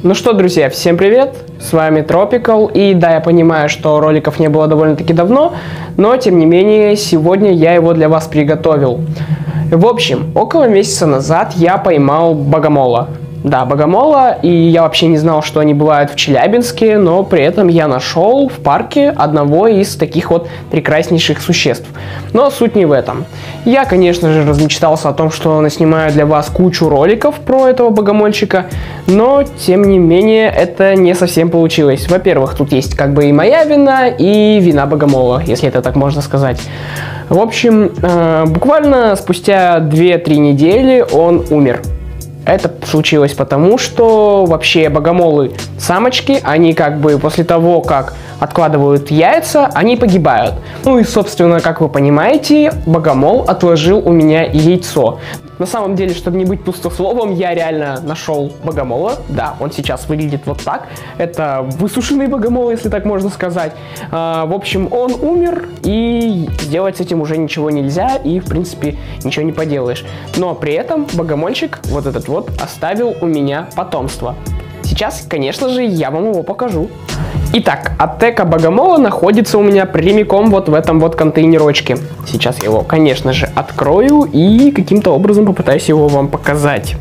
Ну что, друзья, всем привет, с вами Tropical, и да, я понимаю, что роликов не было довольно-таки давно, но тем не менее, сегодня я его для вас приготовил. В общем, около месяца назад я поймал богомола. Да, богомола, и я вообще не знал, что они бывают в Челябинске, но при этом я нашел в парке одного из таких вот прекраснейших существ. Но суть не в этом. Я, конечно же, размечтался о том, что наснимаю для вас кучу роликов про этого богомольчика, но, тем не менее, это не совсем получилось. Во-первых, тут есть как бы и моя вина, и вина богомола, если это так можно сказать. В общем, буквально спустя 2-3 недели он умер. Это случилось потому, что вообще богомолы самочки, они как бы после того, как откладывают яйца, они погибают. Ну и, собственно, как вы понимаете, богомол отложил у меня яйцо. На самом деле, чтобы не быть пустословом, я реально нашел богомола. Да, он сейчас выглядит вот так. Это высушенный богомол, если так можно сказать. В общем, он умер, и сделать с этим уже ничего нельзя, и, в принципе, ничего не поделаешь. Но при этом богомольчик, вот этот вот, оставил у меня потомство. Сейчас, конечно же, я вам его покажу. Итак, атека богомола находится у меня прямиком вот в этом вот контейнерочке. Сейчас я его, конечно же, открою и каким-то образом попытаюсь его вам показать.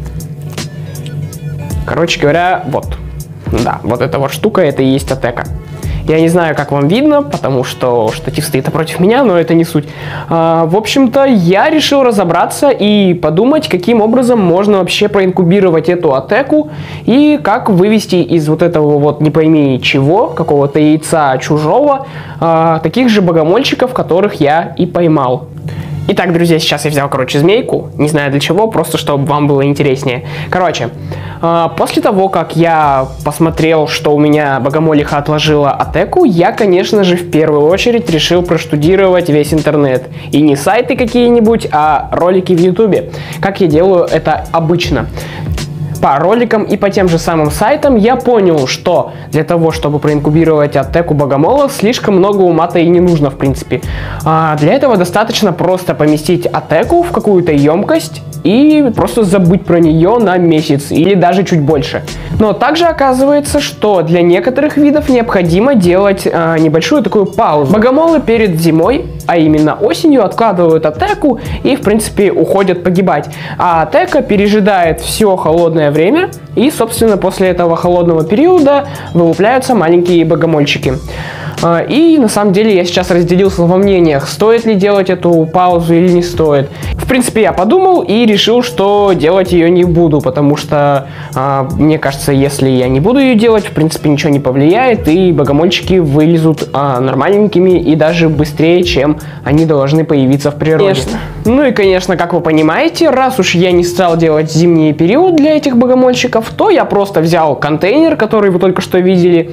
Короче говоря, вот. Да, вот эта вот штука, это и есть атека. Я не знаю, как вам видно, потому что штатив стоит напротив меня, но это не суть. В общем-то, я решил разобраться и подумать, каким образом можно вообще проинкубировать эту атеку и как вывести из вот этого вот не пойми чего, какого-то яйца чужого, таких же богомольчиков, которых я и поймал. Итак, друзья, сейчас я взял, змейку, не знаю для чего, просто чтобы вам было интереснее. После того, как я посмотрел, что у меня богомолиха отложила атеку, я, конечно же, в первую очередь решил проштудировать весь интернет. И не сайты какие-нибудь, а ролики в ютубе, как я делаю это обычно. По роликам и по тем же самым сайтам я понял, что для того, чтобы проинкубировать атеку богомола, слишком много ума-то и не нужно, в принципе. Для этого достаточно просто поместить атеку в какую-то емкость и просто забыть про нее на месяц или даже чуть больше. Но также оказывается, что для некоторых видов необходимо делать небольшую такую паузу. Богомолы перед зимой, а именно осенью, откладывают атеку и, в принципе, уходят погибать. А атека пережидает все холодное время, и, собственно, после этого холодного периода вылупляются маленькие богомольчики. И, на самом деле, я сейчас разделился во мнениях, стоит ли делать эту паузу или не стоит. В принципе, я подумал и решил, что делать ее не буду, потому что, мне кажется, если я не буду ее делать, в принципе, ничего не повлияет, и богомольчики вылезут нормальненькими и даже быстрее, чем они должны появиться в природе. Конечно. Ну и, конечно, как вы понимаете, раз уж я не стал делать зимний период для этих богомольчиков, то я просто взял контейнер, который вы только что видели.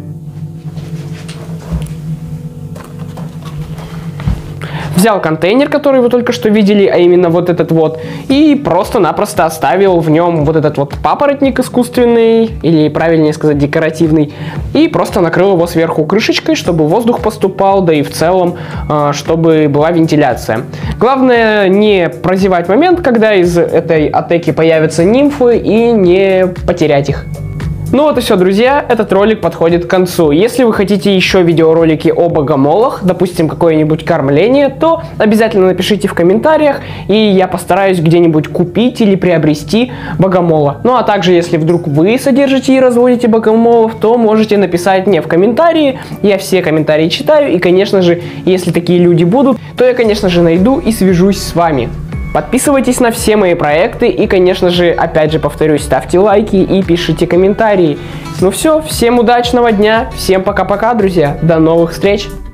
Взял контейнер, который вы только что видели, а именно вот этот вот, и просто-напросто оставил в нем вот этот вот папоротник искусственный, или правильнее сказать декоративный, и просто накрыл его сверху крышечкой, чтобы воздух поступал, да и в целом, чтобы была вентиляция. Главное не прозевать момент, когда из этой атеки появятся нимфы, и не потерять их. Ну вот и все, друзья, этот ролик подходит к концу. Если вы хотите еще видеоролики о богомолах, допустим, какое-нибудь кормление, то обязательно напишите в комментариях, и я постараюсь где-нибудь купить или приобрести богомола. Ну а также, если вдруг вы содержите и разводите богомолов, то можете написать мне в комментарии, я все комментарии читаю, и, конечно же, если такие люди будут, то я, конечно же, найду и свяжусь с вами. Подписывайтесь на все мои проекты и, конечно же, опять же повторюсь, ставьте лайки и пишите комментарии. Ну все, всем удачного дня, всем пока-пока, друзья, до новых встреч!